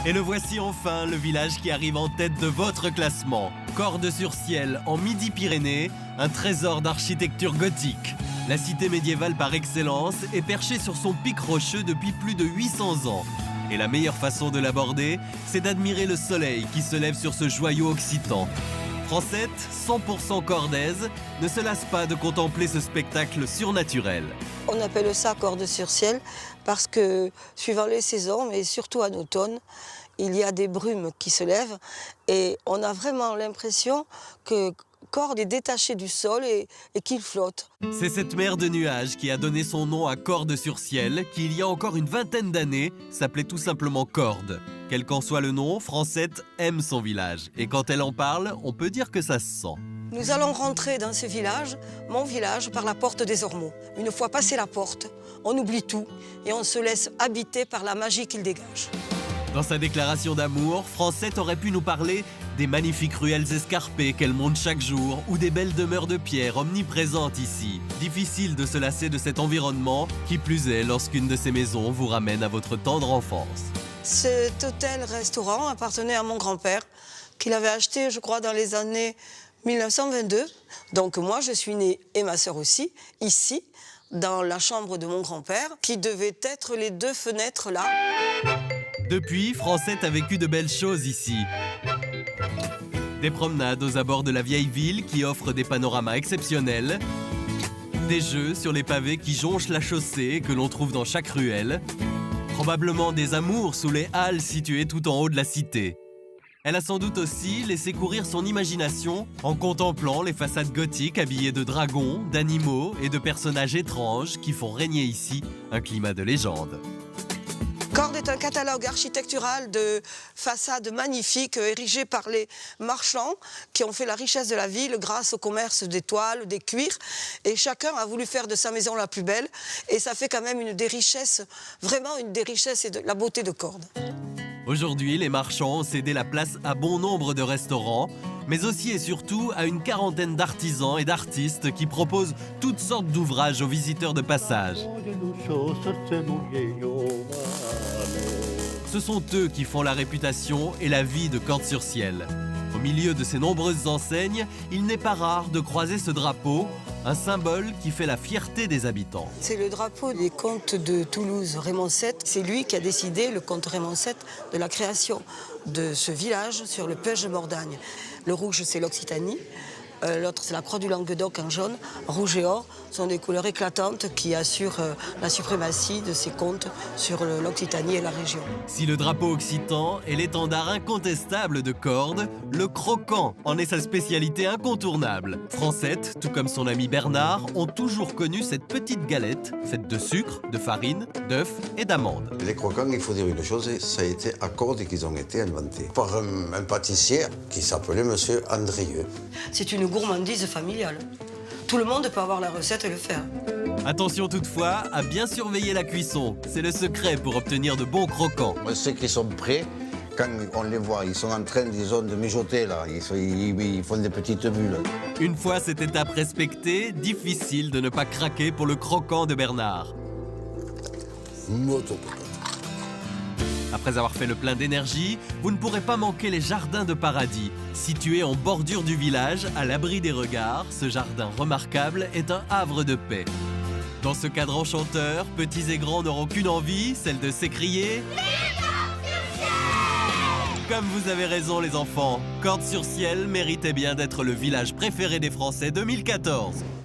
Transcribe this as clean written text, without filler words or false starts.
Et le voici enfin, le village qui arrive en tête de votre classement. Cordes-sur-Ciel, en Midi-Pyrénées, un trésor d'architecture gothique. La cité médiévale par excellence est perchée sur son pic rocheux depuis plus de 800 ans. Et la meilleure façon de l'aborder, c'est d'admirer le soleil qui se lève sur ce joyau occitan. Francette, 100% cordaise, ne se lasse pas de contempler ce spectacle surnaturel. On appelle ça Cordes-sur-Ciel parce que, suivant les saisons, mais surtout en automne, il y a des brumes qui se lèvent et on a vraiment l'impression que Cordes est détaché du sol et qu'il flotte. C'est cette mer de nuages qui a donné son nom à Cordes-sur-Ciel, qui il y a encore une vingtaine d'années s'appelait tout simplement Cordes. Quel qu'en soit le nom, Francette aime son village. Et quand elle en parle, on peut dire que ça se sent. Nous allons rentrer dans ce village, mon village, par la porte des Ormeaux. Une fois passé la porte, on oublie tout et on se laisse habiter par la magie qu'il dégage. Dans sa déclaration d'amour, Francette aurait pu nous parler des magnifiques ruelles escarpées qu'elle monte chaque jour ou des belles demeures de pierre omniprésentes ici. Difficile de se lasser de cet environnement, qui plus est lorsqu'une de ces maisons vous ramène à votre tendre enfance. Cet hôtel-restaurant appartenait à mon grand-père, qu'il avait acheté, je crois, dans les années 1922. Donc moi, je suis née, et ma sœur aussi, ici, dans la chambre de mon grand-père, qui devait être les deux fenêtres là. Depuis, Francette a vécu de belles choses ici. Des promenades aux abords de la vieille ville qui offrent des panoramas exceptionnels. Des jeux sur les pavés qui jonchent la chaussée et que l'on trouve dans chaque ruelle. Probablement des amours sous les halles situées tout en haut de la cité. Elle a sans doute aussi laissé courir son imagination en contemplant les façades gothiques habillées de dragons, d'animaux et de personnages étranges qui font régner ici un climat de légende. Cordes est un catalogue architectural de façades magnifiques érigées par les marchands qui ont fait la richesse de la ville grâce au commerce des toiles, des cuirs. Et chacun a voulu faire de sa maison la plus belle. Et ça fait quand même une des richesses, vraiment une des richesses et de la beauté de Cordes. Aujourd'hui, les marchands ont cédé la place à bon nombre de restaurants, mais aussi et surtout à une quarantaine d'artisans et d'artistes qui proposent toutes sortes d'ouvrages aux visiteurs de passage. Ce sont eux qui font la réputation et la vie de Cordes-sur-Ciel. Au milieu de ces nombreuses enseignes, il n'est pas rare de croiser ce drapeau, un symbole qui fait la fierté des habitants. C'est le drapeau des comtes de Toulouse, Raymond VII. C'est lui qui a décidé, le comte Raymond VII, de la création de ce village sur le Pège de Mordagne. Le rouge, c'est l'Occitanie. L'autre, c'est la croix du Languedoc en jaune. Rouge et or sont des couleurs éclatantes qui assurent la suprématie de ces comtes sur l'Occitanie et la région. Si le drapeau occitan est l'étendard incontestable de Cordes, le croquant en est sa spécialité incontournable. Francette, tout comme son ami Bernard, ont toujours connu cette petite galette faite de sucre, de farine, d'œufs et d'amandes. Les croquants, il faut dire une chose, ça a été à Cordes qu'ils ont été inventés par un pâtissier qui s'appelait Monsieur Andrieux. C'est une gourmandise familiale. Tout le monde peut avoir la recette et le faire. Attention toutefois à bien surveiller la cuisson. C'est le secret pour obtenir de bons croquants. On sait qu'ils sont prêts. Quand on les voit, ils sont en train, disons, de mijoter, là. Ils font des petites bulles. Une fois cette étape respectée, difficile de ne pas craquer pour le croquant de Bernard. Après avoir fait le plein d'énergie, vous ne pourrez pas manquer les jardins de paradis. Situés en bordure du village, à l'abri des regards, ce jardin remarquable est un havre de paix. Dans ce cadre enchanteur, petits et grands n'auront qu'une envie, celle de s'écrier... Comme vous avez raison les enfants, Cordes-sur-Ciel méritait bien d'être le village préféré des Français 2014.